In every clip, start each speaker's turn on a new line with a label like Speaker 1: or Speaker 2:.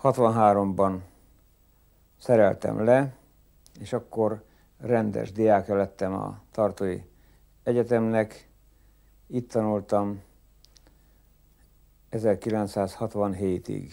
Speaker 1: 63-ban szereltem le, és akkor rendes diákja lettem a Tartói Egyetemnek. Itt tanultam 1967-ig.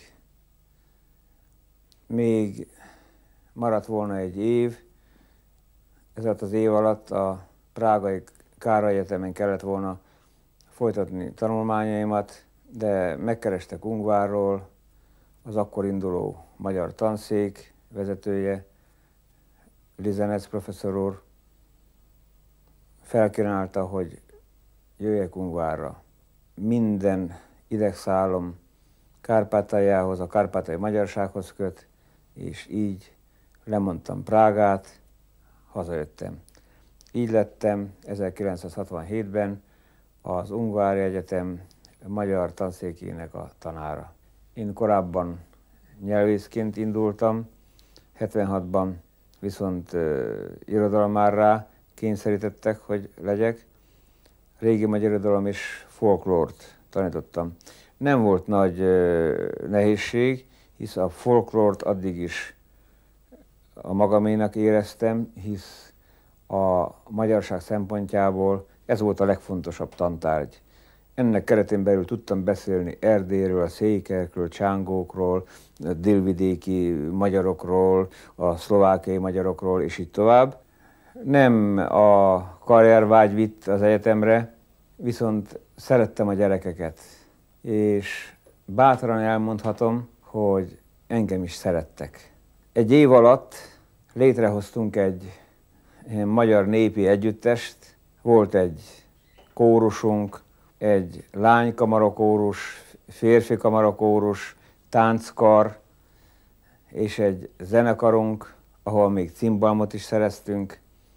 Speaker 1: Még maradt volna egy év, ez alatt az év alatt a prágai Károly Egyetemen kellett volna folytatni tanulmányaimat, de megkerestek Ungvárról az akkor induló magyar tanszék vezetője, Lizenec professzor úr, felkínálta, hogy jöjjek Ungvárra. Minden idegszálom Kárpátaljához, a kárpátaljai magyarsághoz köt, és így lemondtam Prágát, hazajöttem. Így lettem 1967-ben az Ungvári Egyetem magyar tanszékének a tanára. Én korábban nyelvészként indultam, 76-ban viszont irodalmárrá kényszerítettek, hogy legyek. Régi magyar irodalom és folklórt tanítottam. Nem volt nagy nehézség, hisz a folklórt addig is a magaménak éreztem, hisz a magyarság szempontjából ez volt a legfontosabb tantárgy. Ennek keretén belül tudtam beszélni Erdélyről, a székelyekről, csángókról, a délvidéki magyarokról, a szlovákiai magyarokról, és így tovább. Nem a karriervágy vitt az egyetemre, viszont szerettem a gyerekeket, és bátran elmondhatom, hogy engem is szerettek. Egy év alatt létrehoztunk egy magyar népi együttest, volt egy kórusunk, egy lánykamarakórus, férfi kamarakórus, tánckar, és egy zenekarunk, ahol még cimbalmot is szereztünk,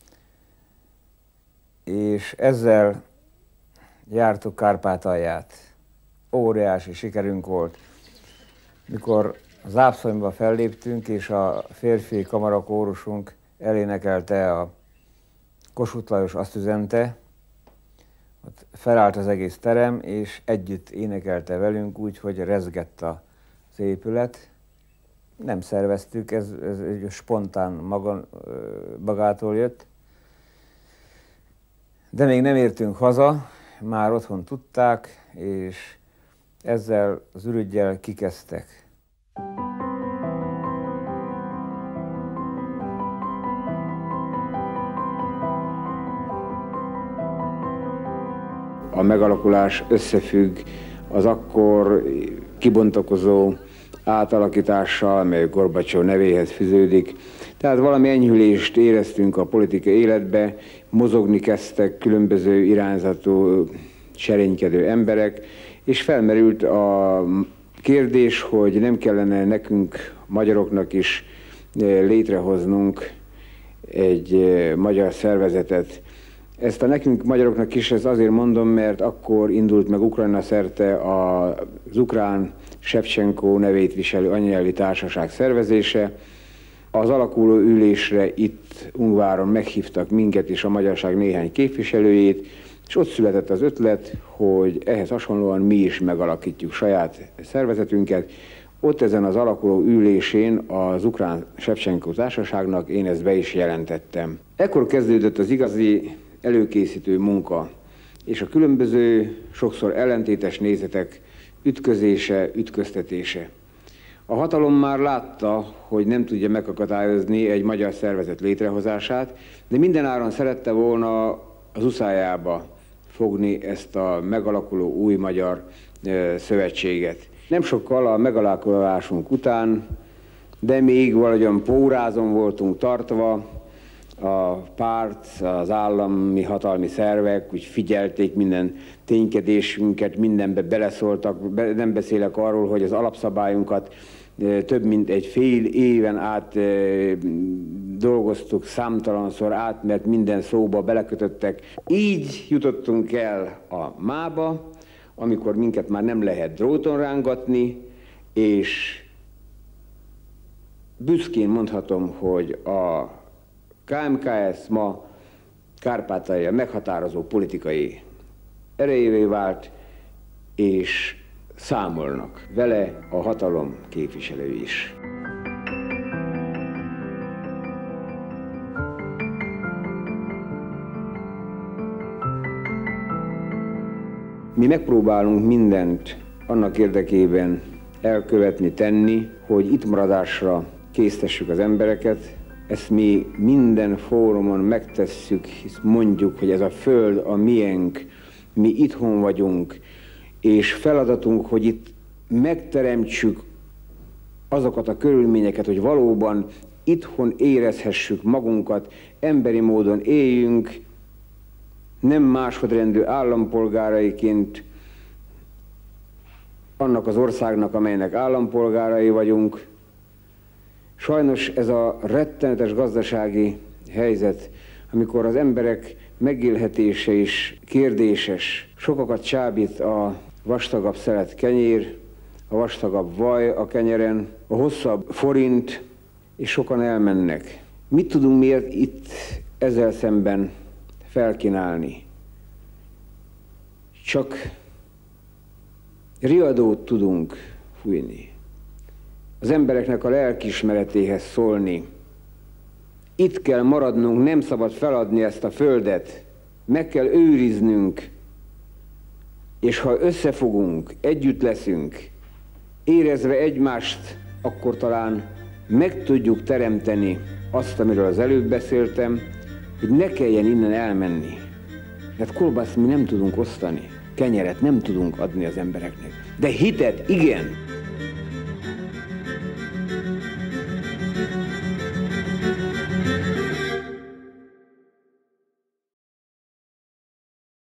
Speaker 1: és ezzel jártuk Kárpátalját. Óriási sikerünk volt. Mikor Zápszonyba felléptünk, és a férfi kamarakórusunk elénekelte a Kossuth Lajos Azt üzente, ott felállt az egész terem, és együtt énekelte velünk úgy, hogy rezgett az épület. Nem szerveztük, ez egy spontán magától jött. De még nem értünk haza, már otthon tudták, és ezzel az ürüggyel kikezdtek.
Speaker 2: A megalakulás összefügg az akkor kibontakozó átalakítással, mely Gorbacsov nevéhez fűződik. Tehát valami enyhülést éreztünk a politikai életbe, mozogni kezdtek különböző irányzatú, serénykedő emberek, és felmerült a kérdés, hogy nem kellene nekünk, magyaroknak is létrehoznunk egy magyar szervezetet. Ezt a nekünk magyaroknak is ezt azért mondom, mert akkor indult meg Ukrajna szerte az ukrán Sevcsenko nevét viselő anyanyelvi társaság szervezése. Az alakuló ülésre itt Ungváron meghívtak minket és a magyarság néhány képviselőjét, és ott született az ötlet, hogy ehhez hasonlóan mi is megalakítjuk saját szervezetünket. Ott ezen az alakuló ülésén az ukrán Sevcsenko társaságnak én ezt be is jelentettem. Ekkor kezdődött az igazi előkészítő munka, és a különböző, sokszor ellentétes nézetek ütközése, ütköztetése. A hatalom már látta, hogy nem tudja megakadályozni egy magyar szervezet létrehozását, de mindenáron szerette volna az uszájába fogni ezt a megalakuló új magyar szövetséget. Nem sokkal a megalakulásunk után, de még valahogyan pórázon voltunk tartva, a párt, az állami hatalmi szervek úgy figyelték minden ténykedésünket, mindenbe beleszóltak, nem beszélek arról, hogy az alapszabályunkat több mint egy fél éven át dolgoztuk számtalanszor át, mert minden szóba belekötöttek. Így jutottunk el a mába, amikor minket már nem lehet dróton rángatni, és büszkén mondhatom, hogy a KMKS ma Kárpátalja meghatározó politikai erejévé vált, és számolnak vele a hatalom képviselői is. Mi megpróbálunk mindent annak érdekében elkövetni, tenni, hogy itt maradásra késztessük az embereket. Ezt mi minden fórumon megtesszük, hisz mondjuk, hogy ez a föld a miénk, mi itthon vagyunk, és feladatunk, hogy itt megteremtsük azokat a körülményeket, hogy valóban itthon érezhessük magunkat, emberi módon éljünk, nem másodrendű állampolgáraiként annak az országnak, amelynek állampolgárai vagyunk. Sajnos ez a rettenetes gazdasági helyzet, amikor az emberek megélhetése is kérdéses, sokakat csábít a vastagabb szelet kenyér, a vastagabb vaj a kenyeren, a hosszabb forint, és sokan elmennek. Mit tudunk mi itt ezzel szemben felkínálni? Csak riadót tudunk fújni, az embereknek a lelkiismeretéhez szólni. Itt kell maradnunk, nem szabad feladni ezt a földet, meg kell őriznünk, és ha összefogunk, együtt leszünk, érezve egymást, akkor talán meg tudjuk teremteni azt, amiről az előbb beszéltem, hogy ne kelljen innen elmenni. Mert kolbászt mi nem tudunk osztani, kenyeret nem tudunk adni az embereknek, de hitet igen.